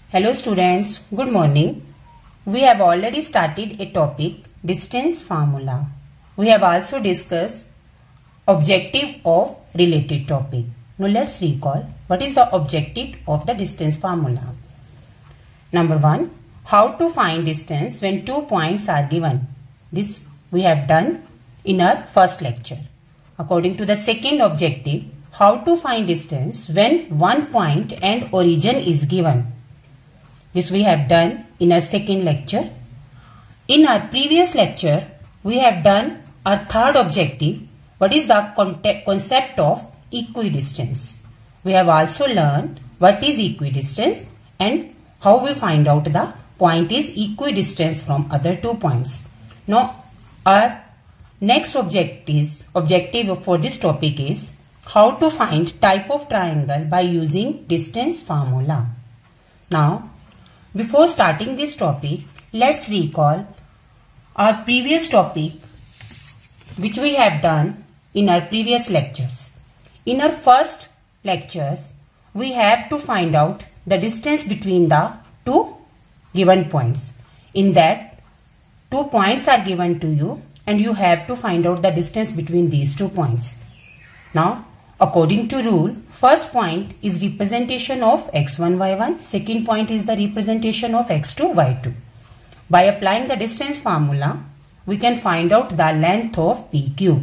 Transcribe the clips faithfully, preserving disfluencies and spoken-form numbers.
Hello students, good morning. We have already started a topic, distance formula. We have also discussed objective of related topic. Now let's recall what is the objective of the distance formula. Number one, how to find distance when two points are given. This we have done in our first lecture. According to the second objective, how to find distance when one point and origin is given. This we have done in our second lecture. In our previous lecture, we have done our third objective. What is the concept of equidistance? We have also learned what is equidistance and how we find out the point is equidistance from other two points. Now, our next objective is objective for this topic is how to find type of triangle by using distance formula. Now, before starting this topic, let's recall our previous topic which we have done in our previous lectures. In our first lectures, we have to find out the distance between the two given points. In that, two points are given to you and you have to find out the distance between these two points. Now, according to rule, first point is representation of x one, y one. Second point is the representation of x two, y two. By applying the distance formula, we can find out the length of P Q.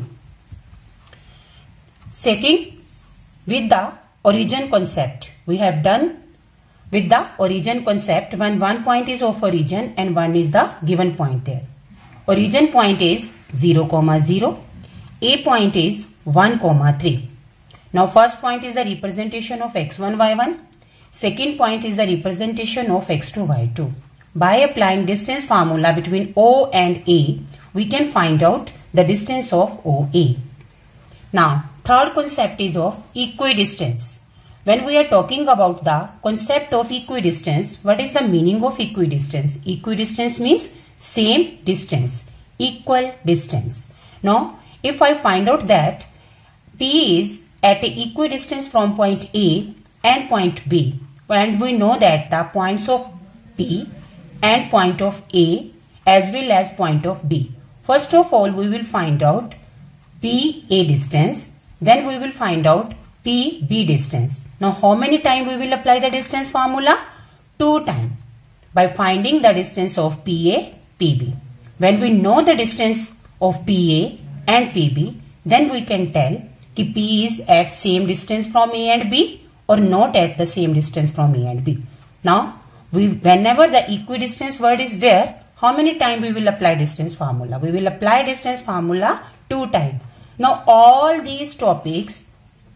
Second, with the origin concept, we have done with the origin concept when one point is of origin and one is the given point there. Origin point is zero, zero. A point is one, three. Now first point is the representation of x one, y one. Second point is the representation of x two, y two. By applying distance formula between O and A, we can find out the distance of O A. Now third concept is of equidistance. When we are talking about the concept of equidistance, what is the meaning of equidistance? Equidistance means same distance, equal distance. Now if I find out that P is at a equidistance from point A and point B, and we know that the points of P and point of A as well as point of B. First of all, we will find out P A distance, then we will find out P B distance. Now how many times we will apply the distance formula? Two times. By finding the distance of P A, P B. When we know the distance of P A and P B, then we can tell कि P is at same distance from A and B or not at the same distance from A and B. Now, we whenever the equidistance word is there, how many times we will apply distance formula? We will apply distance formula two times. Now, all these topics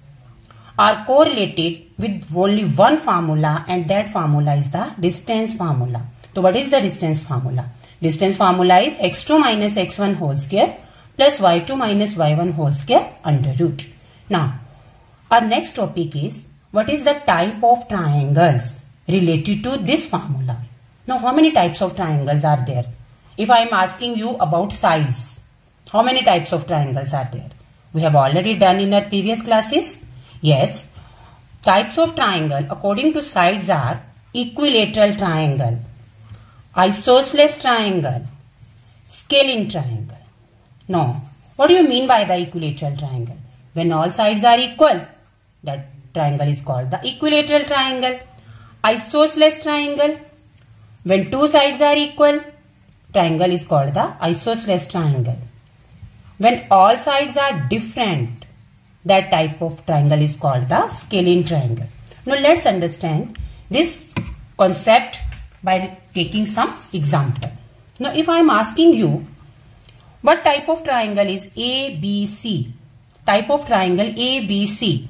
are correlated with only one formula and that formula is the distance formula. So, what is the distance formula? Distance formula is x two minus x one whole square plus y two minus y one whole square under root. Now, our next topic is what is the type of triangles related to this formula. Now, how many types of triangles are there? If I am asking you about sides, how many types of triangles are there? We have already done in our previous classes. Yes, types of triangle according to sides are equilateral triangle, isosceles triangle, scalene triangle. Now, what do you mean by the equilateral triangle? When all sides are equal, that triangle is called the equilateral triangle. Isosceles triangle, when two sides are equal, triangle is called the isosceles triangle. When all sides are different, that type of triangle is called the scalene triangle. Now let's understand this concept by taking some example. Now if I am asking you, what type of triangle is A B C? Type of triangle A B C.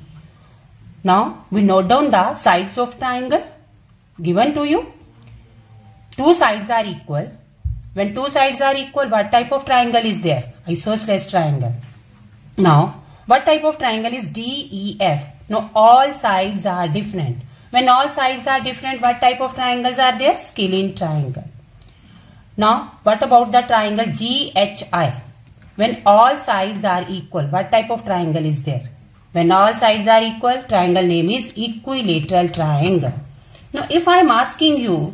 Now we note down the sides of triangle given to you. Two sides are equal. When two sides are equal, what type of triangle is there? Isosceles triangle. Now what type of triangle is D E F? Now all sides are different. When all sides are different, what type of triangles are there? Scalene triangle. Now, what about the triangle G H I? When all sides are equal, what type of triangle is there? When all sides are equal, triangle name is equilateral triangle. Now if I am asking you,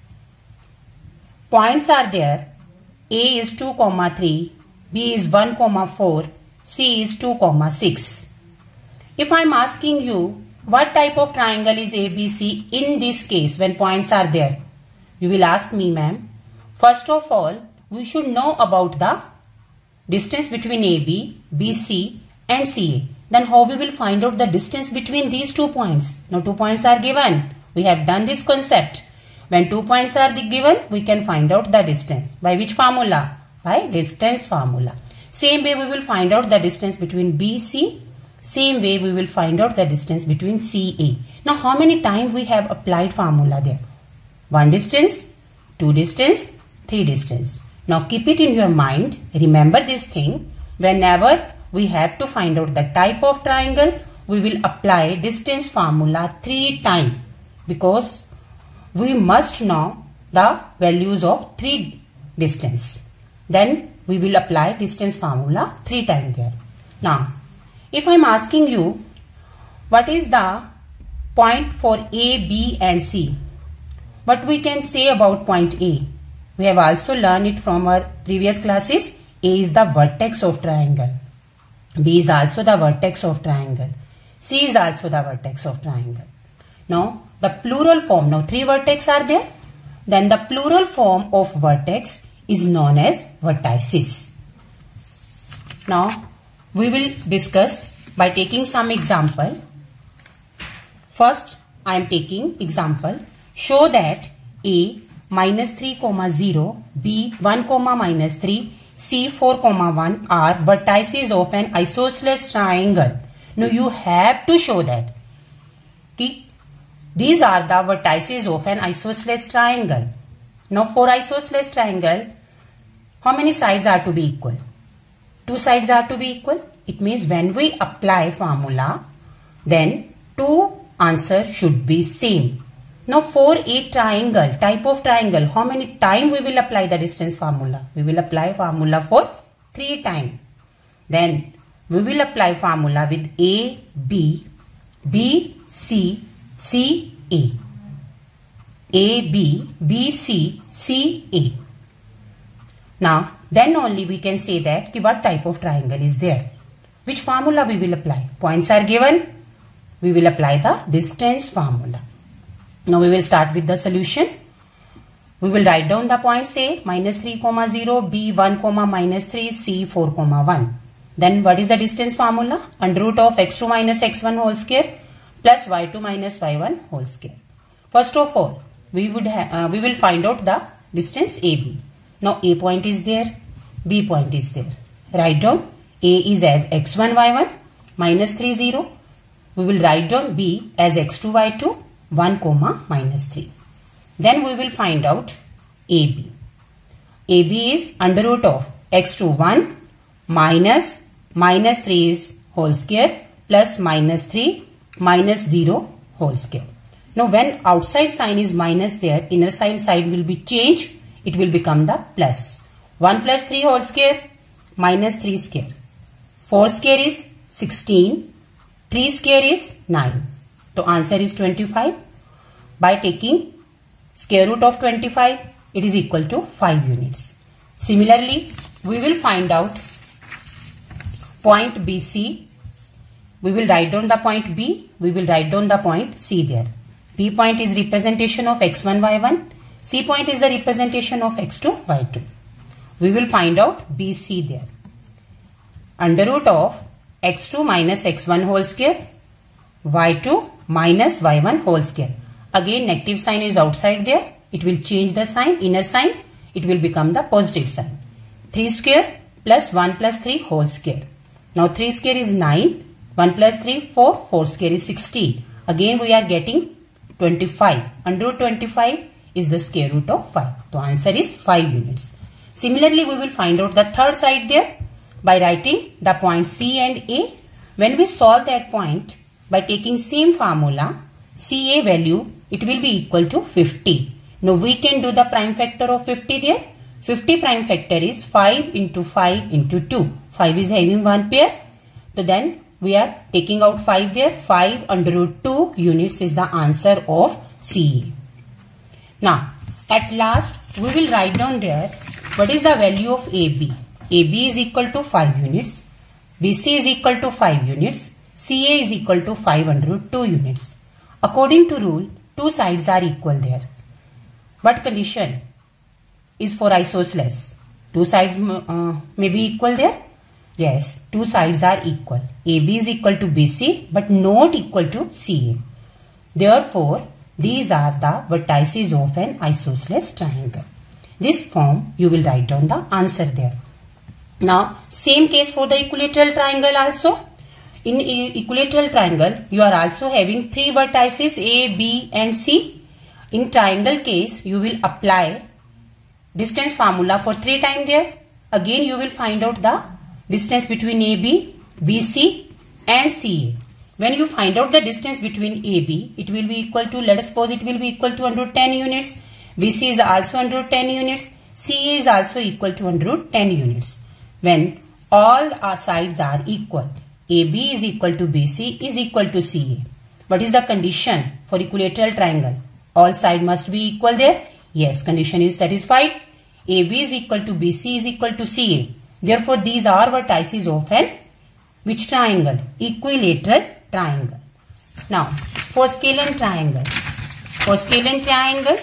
points are there, A is two comma three, B is one comma four, C is two comma six. If I am asking you what type of triangle is A B C in this case when points are there, you will ask me, ma'am, first of all we should know about the distance between A B, B C and C A. Then how we will find out the distance between these two points? Now two points are given. We have done this concept. When two points are given, we can find out the distance. By which formula? By distance formula. Same way we will find out the distance between B C. Same way we will find out the distance between C A. Now how many times we have applied formula there? One distance, two distance, three distance. Now keep it in your mind. Remember this thing. Whenever we have to find out the type of triangle, we will apply distance formula three times, because we must know the values of three distance. Then we will apply distance formula three times there. Now, if I am asking you what is the point for A, B and C, what we can say about point A? We have also learned it from our previous classes. A is the vertex of triangle. B is also the vertex of triangle. C is also the vertex of triangle. Now, the plural form, now three vertex are there. Then the plural form of vertex is known as vertices. Now, we will discuss by taking some example. First, I am taking example. Show that A minus three comma zero, B one comma minus three, C four comma one are vertices of an isosceles triangle. Now you have to show that these are the vertices of an isosceles triangle. Now for isosceles triangle, how many sides are to be equal? Two sides are to be equal. It means when we apply formula, then two answers should be same. Now for a triangle, type of triangle, how many times we will apply the distance formula? We will apply formula for three times. Then we will apply formula with A, B, B, C, C, A. A, B, B, C, C, A. Now then only we can say that what type of triangle is there. Which formula we will apply? Points are given. We will apply the distance formula. Now we will start with the solution. We will write down the points A minus three comma zero, B one comma minus three, C four comma one. Then what is the distance formula? Under root of x two minus x one whole square plus y two minus y one whole square. First of all, we would uh, we will find out the distance A B. Now A point is there, B point is there. Write down A is as x one y one minus three zero. We will write down B as x two y two. one comma minus three. Then we will find out A B. A B is under root of x two one minus minus three is whole square plus minus three minus zero whole square. Now when outside sign is minus there, inner sign side will be changed. It will become the plus. one plus three whole square minus three square. four square is sixteen. three square is nine. So answer is twenty-five. By taking square root of twenty-five, it is equal to five units. Similarly, we will find out point B C. We will write down the point B. We will write down the point C there. B point is representation of x one, y one. C point is the representation of x two, y two. We will find out B C there. Under root of x two minus x one whole square, y two minus y one whole square. Again negative sign is outside there. It will change the sign, inner sign. It will become the positive sign. three square plus one plus three whole square. Now three square is nine. one plus three, four. four square is sixteen. Again we are getting twenty-five. Under root twenty-five is the square root of five. So answer is five units. Similarly, we will find out the third side there by writing the point C and A. When we solve that point by taking same formula, C A value, it will be equal to fifty. Now we can do the prime factor of fifty there. fifty prime factor is five into five into two. five is having one pair. So then we are taking out five there. five under root two units is the answer of C A. Now, at last, we will write down there what is the value of A B. A B is equal to five units, B C is equal to five units, C A is equal to five under root two units. According to rule, two sides are equal there. What condition is for isosceles? Two sides uh, may be equal there? Yes, two sides are equal. A B is equal to B C but not equal to C A. Therefore, these are the vertices of an isosceles triangle. This form you will write down the answer there. Now, same case for the equilateral triangle also. In equilateral triangle, you are also having three vertices A, B and C. In triangle case, you will apply distance formula for three times there. Again, you will find out the distance between A B, B C and C A. When you find out the distance between A B, it will be equal to, let us suppose it will be equal to one hundred ten units. B C is also one hundred ten units. C A is also equal to one hundred ten units. When all our sides are equal, A B is equal to B C is equal to C A. What is the condition for equilateral triangle? All sides must be equal there. Yes, condition is satisfied. A B is equal to B C is equal to C A. Therefore, these are vertices of an which triangle? Equilateral triangle. Now, for scalene triangle. For scalene triangle,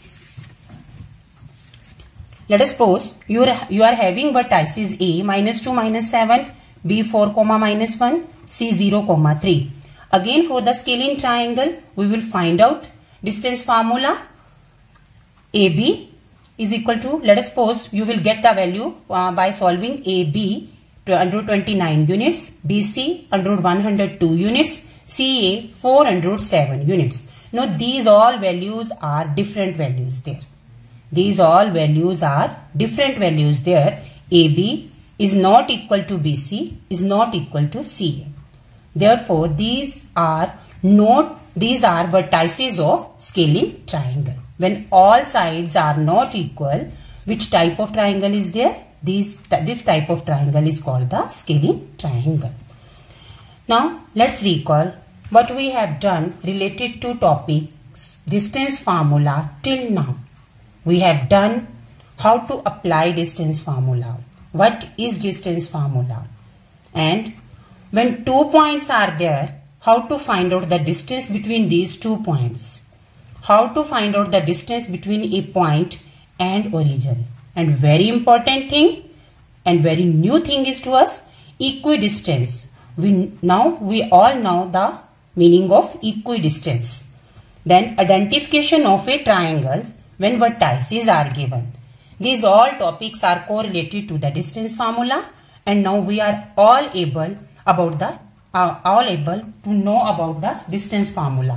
let us suppose you are, you are having vertices A minus two minus seven, B four comma minus one, C zero comma three. Again, for the scalene triangle, we will find out distance formula. A B is equal to, let us suppose you will get the value uh, by solving A B to one hundred twenty-nine units, B C one hundred one hundred two units, C A four hundred seven units. Now, these all values are different values there. These all values are different values there. A B is not equal to B C, is not equal to C A. Therefore, these are not, these are vertices of scalene triangle. When all sides are not equal, which type of triangle is there? This, this type of triangle is called the scalene triangle. Now, let's recall what we have done related to topics distance formula till now. We have done how to apply distance formula. What is distance formula? And when two points are there, how to find out the distance between these two points? How to find out the distance between a point and origin? And very important thing and very new thing is to us, equidistance. We now we all know the meaning of equidistance. Then identification of a triangles when vertices are given. These all topics are correlated to the distance formula, and now we are all able about the uh, all able to know about the distance formula.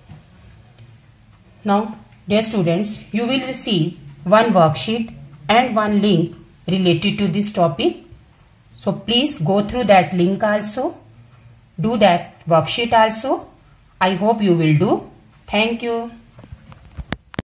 Now, dear students, you will receive one worksheet and one link related to this topic. So please go through that link also. Do that worksheet also. I hope you will do. Thank you.